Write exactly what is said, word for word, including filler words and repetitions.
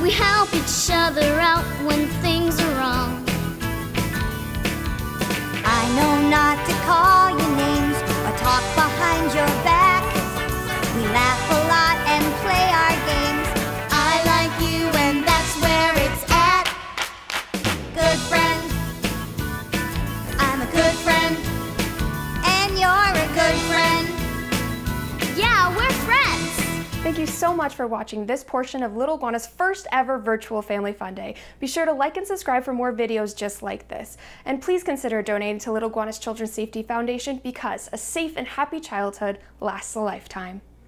We help each other out when things are wrong. I know not to call you names or talk behind your back. We laugh a lot and play our games. I like you and that's where it's at. Good friend, I'm a good friend, and you're a good friend. Yeah, we're friends! Thank you so much for watching this portion of Lil Iguana's first ever virtual Family Fun Day. Be sure to like and subscribe for more videos just like this. And please consider donating to Lil Iguana's Children's Safety Foundation because a safe and happy childhood lasts a lifetime.